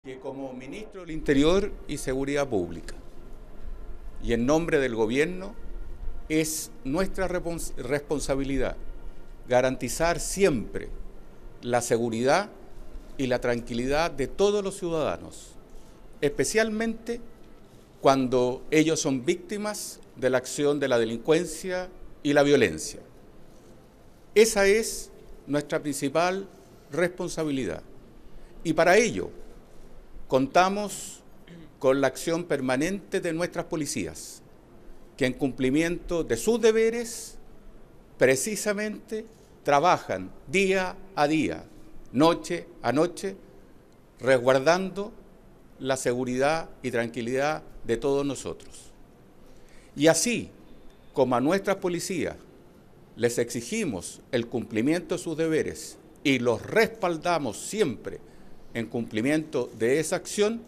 Que como ministro del Interior y Seguridad Pública y en nombre del Gobierno es nuestra responsabilidad garantizar siempre la seguridad y la tranquilidad de todos los ciudadanos, especialmente cuando ellos son víctimas de la acción de la delincuencia y la violencia. Esa es nuestra principal responsabilidad y para ello contamos con la acción permanente de nuestras policías, que en cumplimiento de sus deberes, precisamente trabajan día a día, noche a noche, resguardando la seguridad y tranquilidad de todos nosotros. Y así como a nuestras policías les exigimos el cumplimiento de sus deberes y los respaldamos siempre en cumplimiento de esa acción,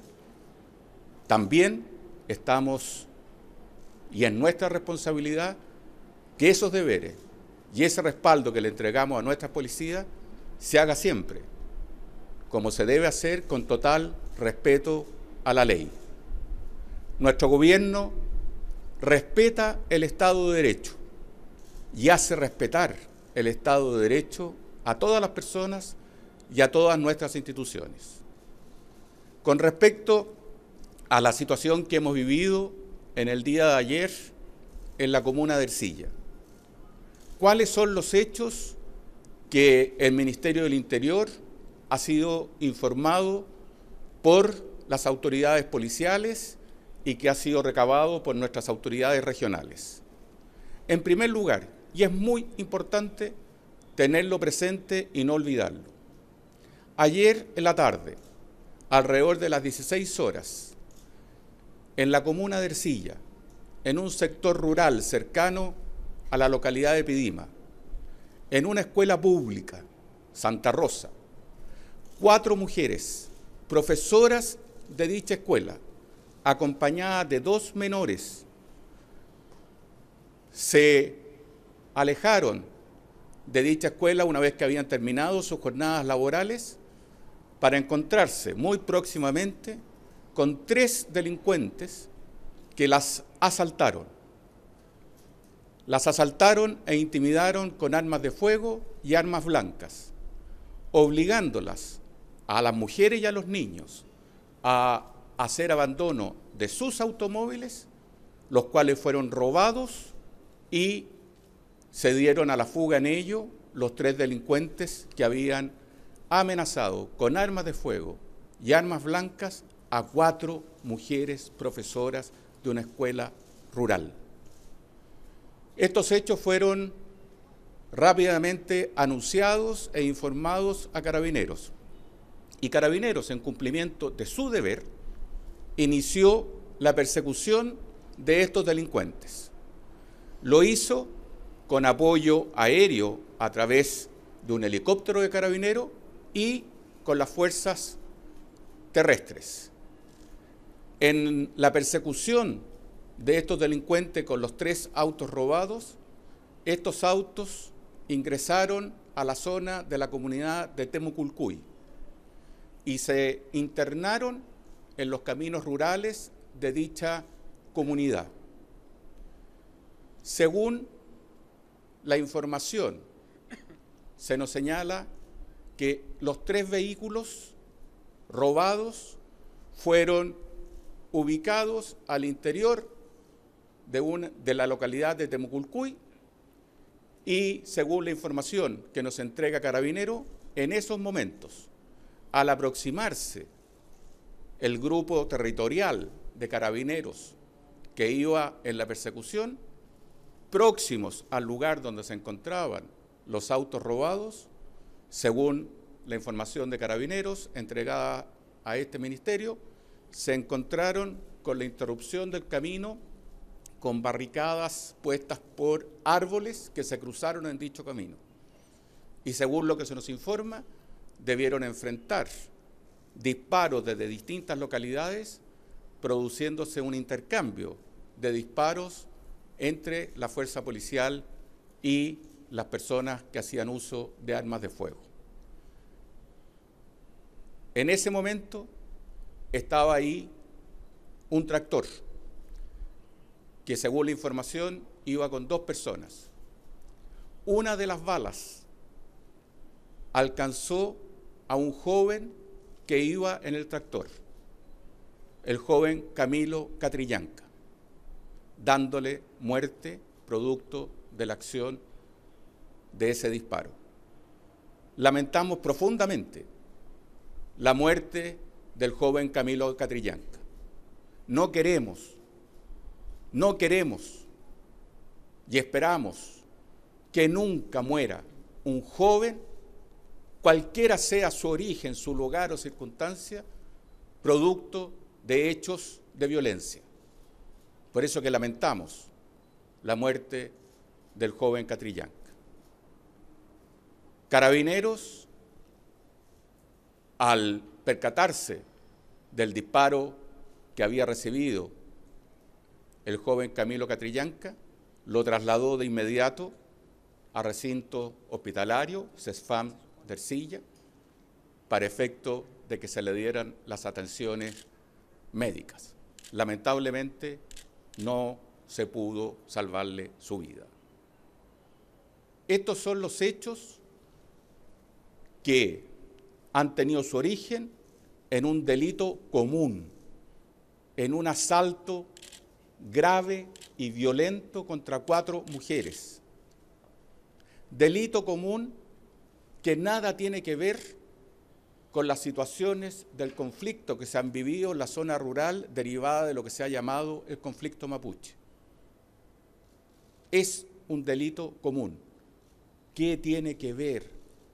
también estamos, y es nuestra responsabilidad, que esos deberes y ese respaldo que le entregamos a nuestras policías se haga siempre, como se debe hacer, con total respeto a la ley. Nuestro gobierno respeta el Estado de Derecho y hace respetar el Estado de Derecho a todas las personas y a todas nuestras instituciones. Con respecto a la situación que hemos vivido en el día de ayer en la comuna de Ercilla, ¿cuáles son los hechos que el Ministerio del Interior ha sido informado por las autoridades policiales y que ha sido recabado por nuestras autoridades regionales? En primer lugar, y es muy importante tenerlo presente y no olvidarlo, ayer en la tarde, alrededor de las 16 horas, en la comuna de Ercilla, en un sector rural cercano a la localidad de Pidima, en una escuela pública, Santa Rosa, 4 mujeres, profesoras de dicha escuela, acompañadas de 2 menores, se alejaron de dicha escuela una vez que habían terminado sus jornadas laborales para encontrarse muy próximamente con 3 delincuentes que las asaltaron. Las asaltaron e intimidaron con armas de fuego y armas blancas, obligándolas a las mujeres y a los niños a hacer abandono de sus automóviles, los cuales fueron robados y se dieron a la fuga en ello los 3 delincuentes que habían amenazado con armas de fuego y armas blancas a 4 mujeres profesoras de una escuela rural. Estos hechos fueron rápidamente anunciados e informados a Carabineros. Y Carabineros, en cumplimiento de su deber, inició la persecución de estos delincuentes. Lo hizo con apoyo aéreo a través de un helicóptero de Carabineros y con las fuerzas terrestres. En la persecución de estos delincuentes con los 3 autos robados, estos autos ingresaron a la zona de la comunidad de Temuculcuy y se internaron en los caminos rurales de dicha comunidad. Según la información, se nos señala que los 3 vehículos robados fueron ubicados al interior de la localidad de Temuculcuy y, según la información que nos entrega Carabineros, en esos momentos, al aproximarse el grupo territorial de Carabineros que iba en la persecución, próximos al lugar donde se encontraban los autos robados, según la información de Carabineros entregada a este ministerio, se encontraron con la interrupción del camino con barricadas puestas por árboles que se cruzaron en dicho camino. Y según lo que se nos informa, debieron enfrentar disparos desde distintas localidades, produciéndose un intercambio de disparos entre la fuerza policial y las personas que hacían uso de armas de fuego. En ese momento, estaba ahí un tractor que, según la información, iba con 2 personas. Una de las balas alcanzó a un joven que iba en el tractor, el joven Camilo Catrillanca, dándole muerte producto de la acción de ese disparo. Lamentamos profundamente la muerte del joven Camilo Catrillanca. No queremos y esperamos que nunca muera un joven, cualquiera sea su origen, su lugar o circunstancia, producto de hechos de violencia. Por eso que lamentamos la muerte del joven Catrillanca. Carabineros, al percatarse del disparo que había recibido el joven Camilo Catrillanca, lo trasladó de inmediato a recinto hospitalario, CESFAM de Ercilla, para efecto de que se le dieran las atenciones médicas. Lamentablemente no se pudo salvarle su vida. Estos son los hechos que han tenido su origen en un delito común, en un asalto grave y violento contra 4 mujeres. Delito común que nada tiene que ver con las situaciones del conflicto que se han vivido en la zona rural derivada de lo que se ha llamado el conflicto mapuche. Es un delito común. ¿Qué tiene que ver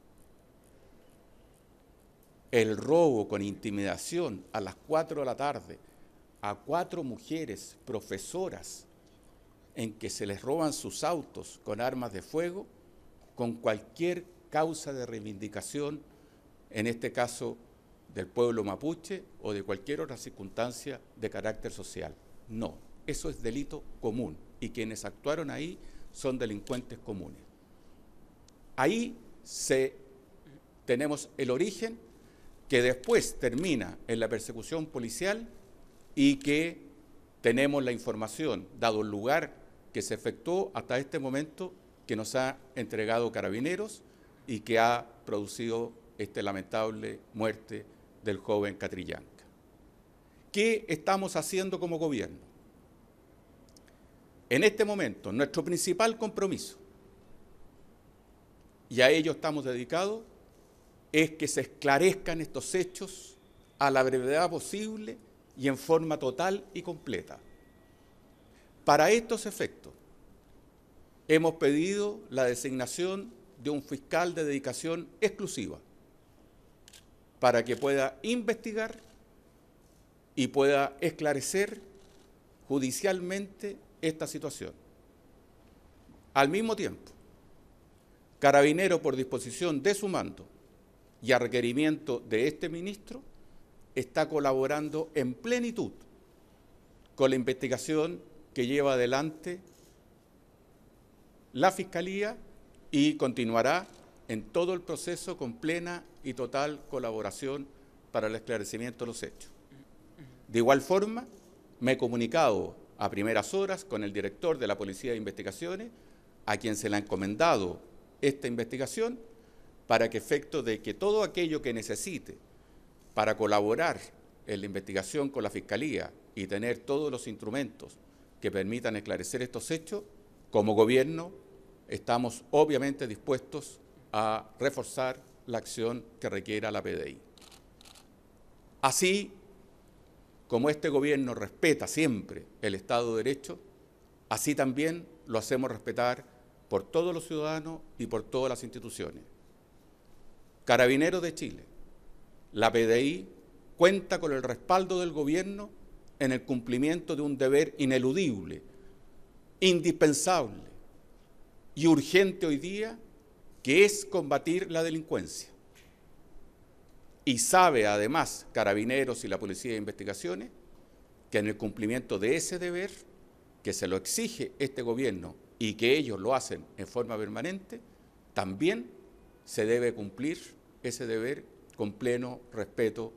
el robo con intimidación a las 4 de la tarde a 4 mujeres profesoras en que se les roban sus autos con armas de fuego con cualquier causa de reivindicación, en este caso del pueblo mapuche o de cualquier otra circunstancia de carácter social? No, eso es delito común y quienes actuaron ahí son delincuentes comunes. Ahí tenemos el origen que después termina en la persecución policial y que tenemos la información, dado el lugar que se efectuó hasta este momento, que nos ha entregado Carabineros y que ha producido esta lamentable muerte del joven Catrillanca. ¿Qué estamos haciendo como gobierno? En este momento, nuestro principal compromiso, y a ello estamos dedicados, es que se esclarezcan estos hechos a la brevedad posible y en forma total y completa. Para estos efectos, hemos pedido la designación de un fiscal de dedicación exclusiva para que pueda investigar y pueda esclarecer judicialmente esta situación. Al mismo tiempo, Carabinero, por disposición de su mando y a requerimiento de este ministro, está colaborando en plenitud con la investigación que lleva adelante la Fiscalía y continuará en todo el proceso con plena y total colaboración para el esclarecimiento de los hechos. De igual forma, me he comunicado a primeras horas con el director de la Policía de Investigaciones, a quien se le ha encomendado esta investigación, para que efecto de que todo aquello que necesite para colaborar en la investigación con la Fiscalía y tener todos los instrumentos que permitan esclarecer estos hechos, como gobierno estamos obviamente dispuestos a reforzar la acción que requiera la PDI. Así como este gobierno respeta siempre el Estado de Derecho, así también lo hacemos respetar por todos los ciudadanos y por todas las instituciones. Carabineros de Chile, la PDI cuenta con el respaldo del gobierno en el cumplimiento de un deber ineludible, indispensable y urgente hoy día, que es combatir la delincuencia. Y sabe además Carabineros y la Policía de Investigaciones que en el cumplimiento de ese deber, que se lo exige este gobierno y que ellos lo hacen en forma permanente, también se debe cumplir ese deber con pleno respeto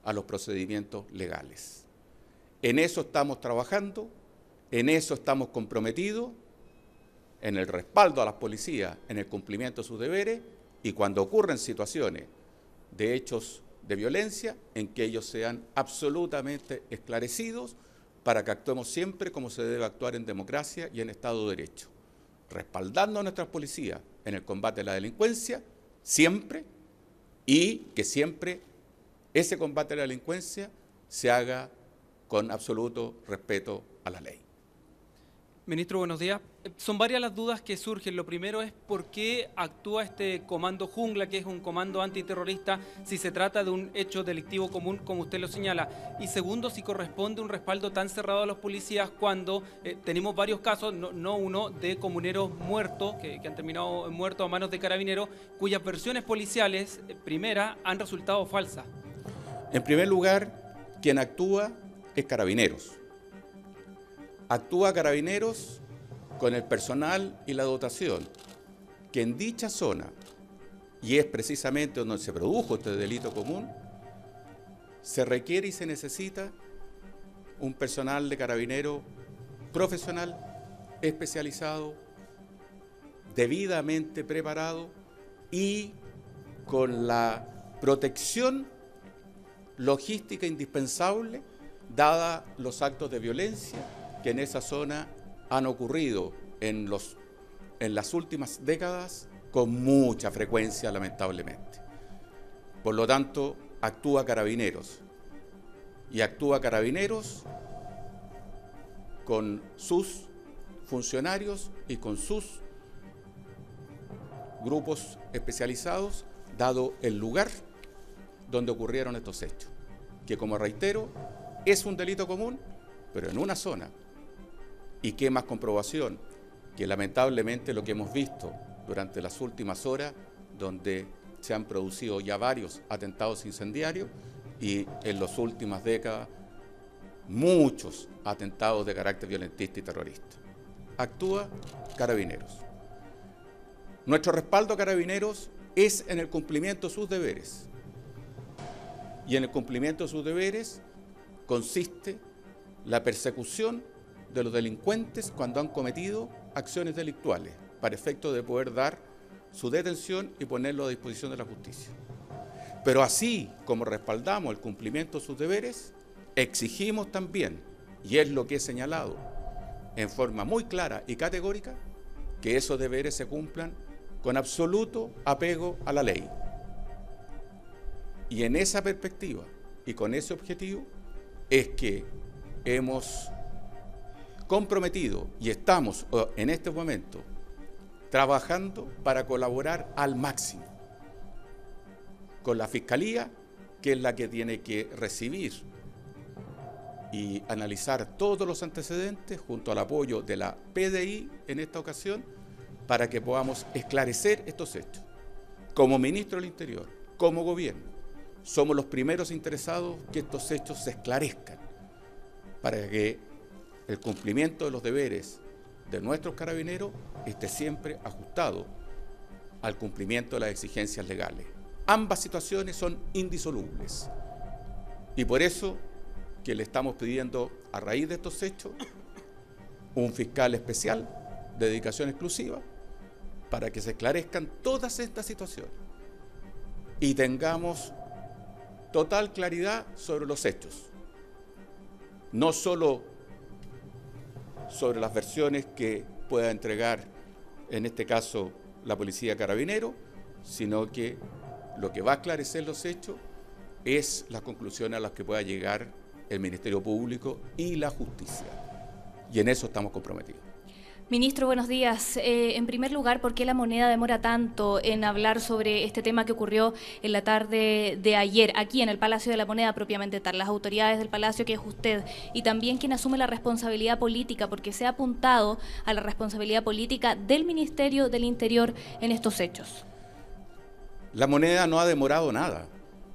a los procedimientos legales. En eso estamos trabajando, en eso estamos comprometidos, en el respaldo a las policías, en el cumplimiento de sus deberes, y cuando ocurren situaciones de hechos de violencia, en que ellos sean absolutamente esclarecidos para que actuemos siempre como se debe actuar en democracia y en Estado de Derecho, respaldando a nuestras policías en el combate a la delincuencia, siempre, y que siempre ese combate a la delincuencia se haga con absoluto respeto a la ley. Ministro, buenos días. Son varias las dudas que surgen. Lo primero es por qué actúa este comando Jungla, que es un comando antiterrorista, si se trata de un hecho delictivo común, como usted lo señala. Y segundo, si corresponde un respaldo tan cerrado a los policías cuando tenemos varios casos, no uno, de comuneros muertos, que han terminado muertos a manos de carabineros, cuyas versiones policiales, primeras, han resultado falsas. En primer lugar, quien actúa es Carabineros. Actúa Carabineros con el personal y la dotación que en dicha zona, y es precisamente donde se produjo este delito común, se requiere y se necesita un personal de Carabinero profesional, especializado, debidamente preparado y con la protección logística indispensable, dada los actos de violencia que en esa zona han ocurrido en las últimas décadas con mucha frecuencia, lamentablemente. Por lo tanto, actúa Carabineros, y actúa Carabineros con sus funcionarios y con sus grupos especializados, dado el lugar donde ocurrieron estos hechos, que, como reitero, es un delito común, pero en una zona. Y qué más comprobación que lamentablemente lo que hemos visto durante las últimas horas, donde se han producido ya varios atentados incendiarios y en las últimas décadas muchos atentados de carácter violentista y terrorista. Actúa Carabineros. Nuestro respaldo a Carabineros es en el cumplimiento de sus deberes. Y en el cumplimiento de sus deberes consiste la persecución de los delincuentes cuando han cometido acciones delictuales, para efecto de poder dar su detención y ponerlo a disposición de la justicia. Pero así como respaldamos el cumplimiento de sus deberes, exigimos también, y es lo que he señalado en forma muy clara y categórica, que esos deberes se cumplan con absoluto apego a la ley. Y en esa perspectiva y con ese objetivo es que hemos comprometido y estamos en este momento trabajando para colaborar al máximo con la Fiscalía, que es la que tiene que recibir y analizar todos los antecedentes junto al apoyo de la PDI en esta ocasión, para que podamos esclarecer estos hechos. Como ministro del Interior, como gobierno, somos los primeros interesados que estos hechos se esclarezcan, para que el cumplimiento de los deberes de nuestros carabineros esté siempre ajustado al cumplimiento de las exigencias legales. Ambas situaciones son indisolubles, y por eso que le estamos pidiendo, a raíz de estos hechos, un fiscal especial de dedicación exclusiva para que se esclarezcan todas estas situaciones y tengamos total claridad sobre los hechos, no solo sobre las versiones que pueda entregar, en este caso, la Policía Carabinero, sino que lo que va a esclarecer los hechos es las conclusiones a las que pueda llegar el Ministerio Público y la Justicia. Y en eso estamos comprometidos. Ministro, buenos días. En primer lugar, ¿por qué La Moneda demora tanto en hablar sobre este tema que ocurrió en la tarde de ayer, aquí en el Palacio de la Moneda propiamente tal? Las autoridades del Palacio, que es usted, y también quien asume la responsabilidad política, porque se ha apuntado a la responsabilidad política del Ministerio del Interior en estos hechos. La Moneda no ha demorado nada.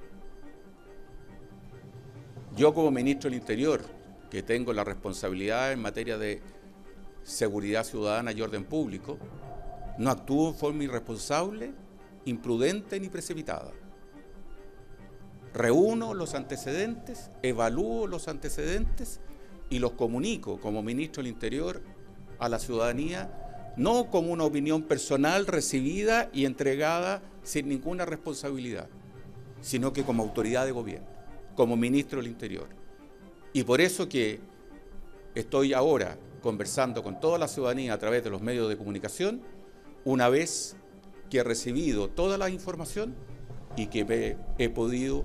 Yo, como ministro del Interior, que tengo la responsabilidad en materia de seguridad ciudadana y orden público, no actúo en forma irresponsable, imprudente ni precipitada. reúno los antecedentes, evalúo los antecedentes y los comunico como ministro del Interior a la ciudadanía, no como una opinión personal recibida y entregada sin ninguna responsabilidad, sino que como autoridad de gobierno, como ministro del Interior. Y por eso que estoy ahora conversando con toda la ciudadanía a través de los medios de comunicación, una vez que he recibido toda la información y que he podido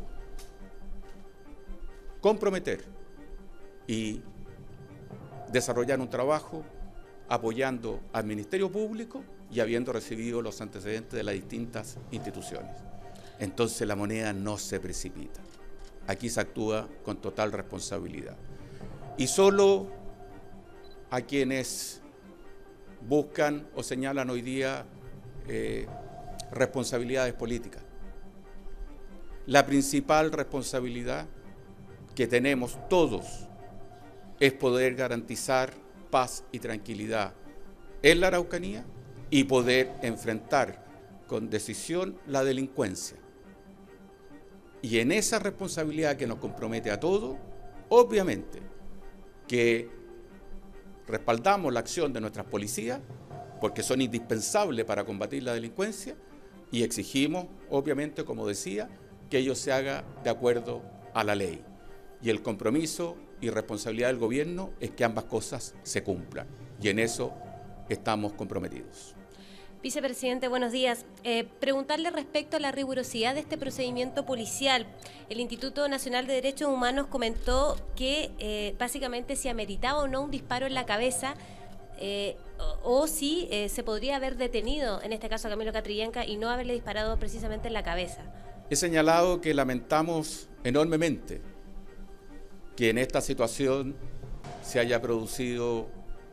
comprometer y desarrollar un trabajo apoyando al Ministerio Público y habiendo recibido los antecedentes de las distintas instituciones. Entonces la moneda no se precipita. Aquí se actúa con total responsabilidad. Y solo a quienes buscan o señalan hoy día responsabilidades políticas. La principal responsabilidad que tenemos todos es poder garantizar paz y tranquilidad en la Araucanía y poder enfrentar con decisión la delincuencia. Y en esa responsabilidad que nos compromete a todos, obviamente que respaldamos la acción de nuestras policías, porque son indispensables para combatir la delincuencia, y exigimos, obviamente, como decía, que ello se haga de acuerdo a la ley. Y el compromiso y responsabilidad del gobierno es que ambas cosas se cumplan, y en eso estamos comprometidos. Vicepresidente, buenos días. Preguntarle respecto a la rigurosidad de este procedimiento policial. El Instituto Nacional de Derechos Humanos comentó que básicamente si ameritaba o no un disparo en la cabeza o si se podría haber detenido, en este caso a Camilo Catrillanca, y no haberle disparado precisamente en la cabeza. He señalado que lamentamos enormemente que en esta situación se haya producido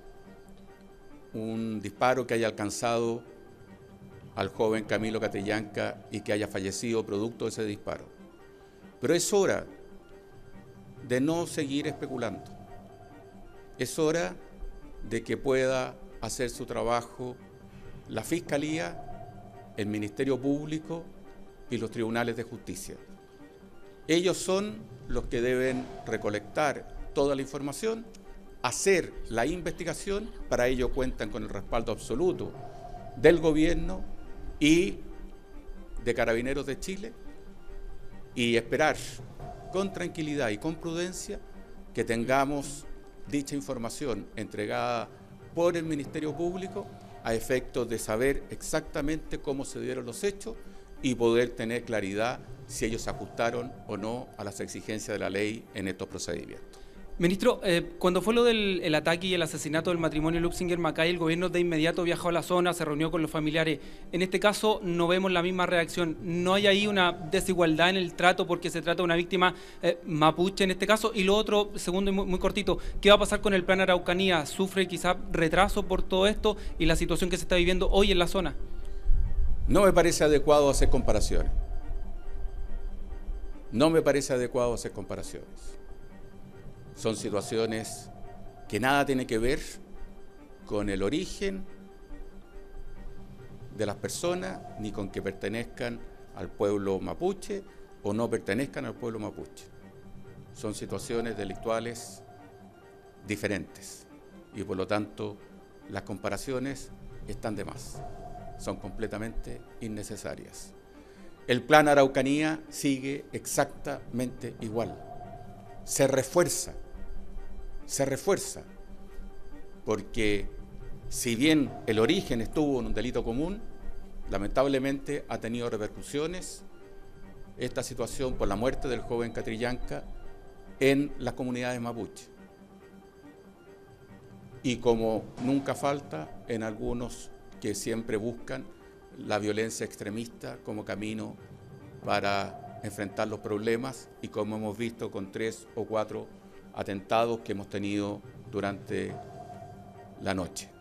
un disparo que haya alcanzado al joven Camilo Catrillanca y que haya fallecido producto de ese disparo. Pero es hora de no seguir especulando. Es hora de que pueda hacer su trabajo la Fiscalía, el Ministerio Público y los tribunales de justicia. Ellos son los que deben recolectar toda la información, hacer la investigación. Para ello cuentan con el respaldo absoluto del gobierno y de Carabineros de Chile, y esperar con tranquilidad y con prudencia que tengamos dicha información entregada por el Ministerio Público a efectos de saber exactamente cómo se dieron los hechos y poder tener claridad si ellos se ajustaron o no a las exigencias de la ley en estos procedimientos. Ministro, cuando fue lo del ataque y el asesinato del matrimonio Luxinger-Macay, el gobierno de inmediato viajó a la zona, se reunió con los familiares. En este caso no vemos la misma reacción. ¿No hay ahí una desigualdad en el trato porque se trata de una víctima mapuche en este caso? Y lo otro, segundo y muy cortito, ¿qué va a pasar con el plan Araucanía? ¿Sufre quizá retraso por todo esto y la situación que se está viviendo hoy en la zona? No me parece adecuado hacer comparaciones. No me parece adecuado hacer comparaciones. Son situaciones que nada tienen que ver con el origen de las personas, ni con que pertenezcan al pueblo mapuche o no pertenezcan al pueblo mapuche. Son situaciones delictuales diferentes y por lo tanto las comparaciones están de más, son completamente innecesarias. El plan Araucanía sigue exactamente igual, se refuerza, porque si bien el origen estuvo en un delito común, lamentablemente ha tenido repercusiones esta situación por la muerte del joven Catrillanca en las comunidades mapuche. Y como nunca falta, en algunos que siempre buscan la violencia extremista como camino para enfrentar los problemas, y como hemos visto con 3 o 4 atentados que hemos tenido durante la noche.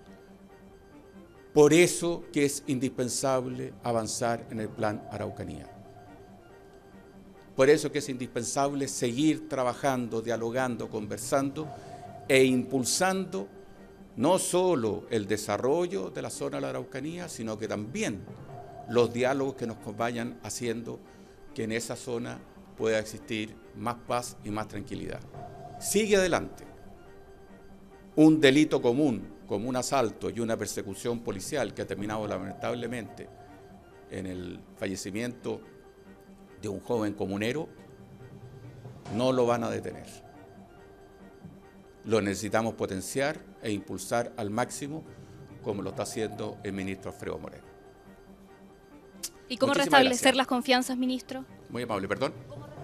Por eso que es indispensable avanzar en el plan Araucanía. Por eso que es indispensable seguir trabajando, dialogando, conversando e impulsando no solo el desarrollo de la zona de la Araucanía, sino que también los diálogos que nos vayan haciendo que en esa zona pueda existir más paz y más tranquilidad. Sigue adelante. Un delito común, como un asalto y una persecución policial que ha terminado lamentablemente en el fallecimiento de un joven comunero, no lo van a detener. Lo necesitamos potenciar e impulsar al máximo, como lo está haciendo el ministro Alfredo Moreno. ¿Y cómo Muchísimas restablecer gracias. las confianzas, ministro? Muy amable, perdón.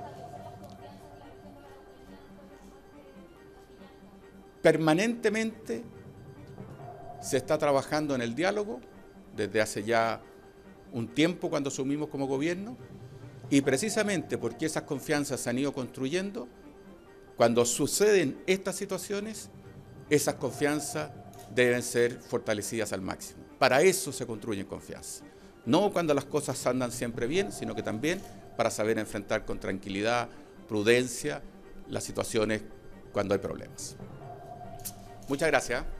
Permanentemente se está trabajando en el diálogo desde hace ya un tiempo cuando asumimos como gobierno, y precisamente porque esas confianzas se han ido construyendo, cuando suceden estas situaciones, esas confianzas deben ser fortalecidas al máximo. Para eso se construyen confianza. No cuando las cosas andan siempre bien, sino que también para saber enfrentar con tranquilidad, prudencia, las situaciones cuando hay problemas. Muchas gracias.